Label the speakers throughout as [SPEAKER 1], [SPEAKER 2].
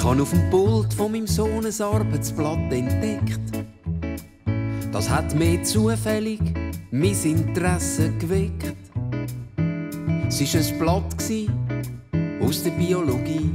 [SPEAKER 1] habe auf dem Pult von meinem Sohn ein Arbeitsblatt entdeckt. Das hat mir zufällig mein Interesse geweckt. Es war ein Blatt aus der Biologie.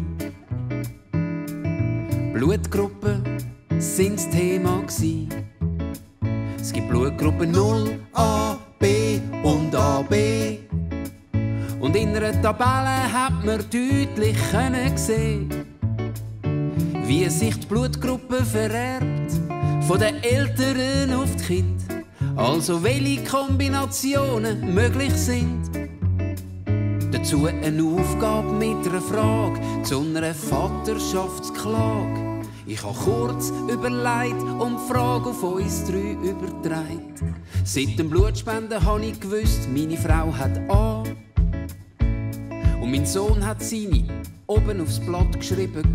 [SPEAKER 1] Blutgruppen sind das Thema. Es gibt Blutgruppen 0, A, B und AB. Und in einer Tabelle hat man deutlich sehen, wie sich die Blutgruppe vererbt, von den Eltern auf die Kinder. Also welche Kombinationen möglich sind. Dazu eine Aufgabe mit einer Frage zu einer Vaterschaftsklage. Ich habe kurz überlegt und die Frage auf uns 3 übertragen. Seit dem Blutspenden habe ich gewusst, meine Frau hat A. Und mein Sohn hat seine oben aufs Blatt geschrieben.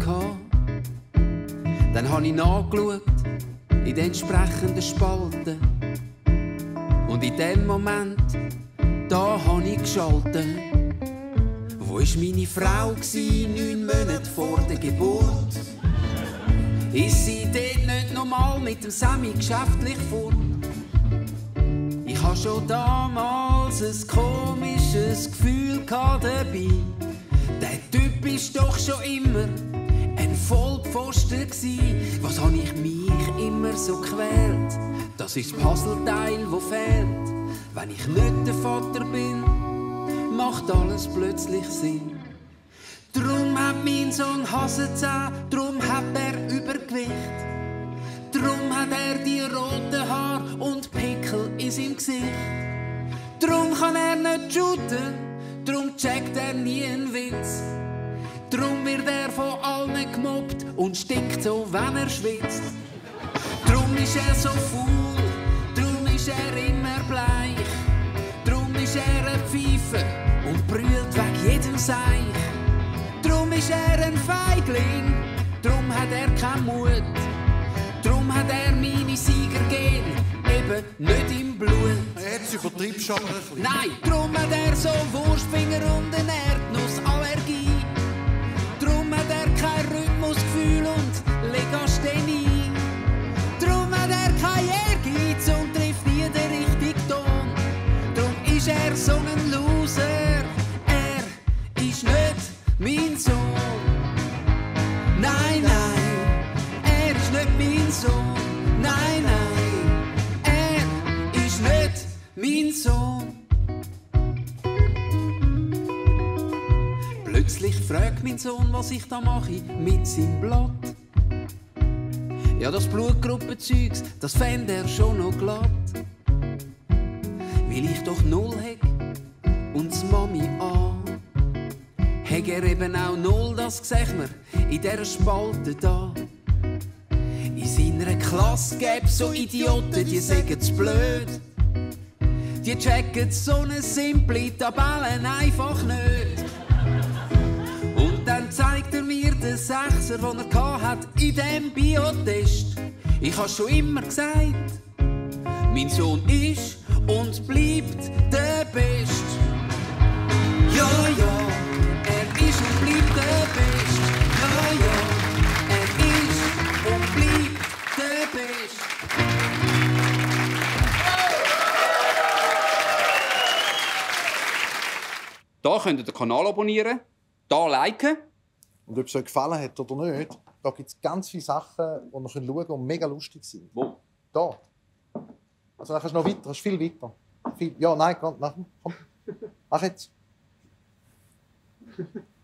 [SPEAKER 1] Dann habe ich nachgeschaut in den entsprechenden Spalten. Und in dem Moment, da habe ich geschaltet. Wo war meine Frau 9 Monate vor der Geburt? Ist sie dort nicht nochmal mit dem Sammy geschäftlich fort? Ich hatte schon damals ein komisches Gefühl dabei. Der Typ war doch schon immer ein Vollpfosten gsi. Was habe ich mich immer so quält? Das ist das Puzzleteil, das fehlt. Wenn ich nicht der Vater bin, macht alles plötzlich Sinn. Drum hat mein Sohn Hasenzähne, drum hat er Übergewicht. Drum hat er die roten Haare und Pickel in seinem Gesicht. Drum kann er nicht shooten, drum checkt er nie einen Witz. Drum wird er von allen gemobbt und stinkt so, wenn er schwitzt. Drum ist er so faul, drum ist er immer bleich. Drum ist er ein Pfeife und brüllt wegen jedem Seich. Drum ist er ein Feigling, drum hat er keinen Mut. Drum hat er meine Siegergene eben nicht im Blut.
[SPEAKER 2] Jetzt übertreibst du aber ein bisschen.
[SPEAKER 1] Nein, drum hat er so Wurstfinger und eine Erdnussallergie. Drum hat er kein Rhythmusgefühl und Legasthenie. Drum hat er kein Ehrgeiz und trifft nie den richtigen Ton. Drum ist er so ein Loser, er ist nicht mein Sohn. Nein, nein, er ist nicht mein Sohn. Nein, nein, er ist nicht mein Sohn. Plötzlich fragt mein Sohn, was ich da mache mit seinem Blatt. Ja, das Blutgruppenzeugs, das fänd er schon noch glatt. Weil ich doch 0 heck und die Mami A. Heg er eben auch 0, das sieht man in dieser Spalte da. In seiner Klasse gäb's so Idioten, die sagen's blöd. Die checken so eine simple Tabelle einfach nicht. Und dann zeigt er mir den 6er, den er hatte in diesem Biotest. Ich habe schon immer gesagt, mein Sohn ist und bleibt der Beste. Ja, ja, er ist und bleibt der Beste. Ja, ja, er ist und bleibt der Beste.
[SPEAKER 3] Da könnt ihr den Kanal abonnieren, da liken.
[SPEAKER 2] Und ob es euch gefallen hat oder nicht, da gibt es ganz viele Sachen, die ihr schauen könnt und mega lustig sind.
[SPEAKER 3] Wo?
[SPEAKER 2] Da. Also dann kannst du noch weiter, hast viel weiter. Viel. Ja, nein, komm, mach jetzt.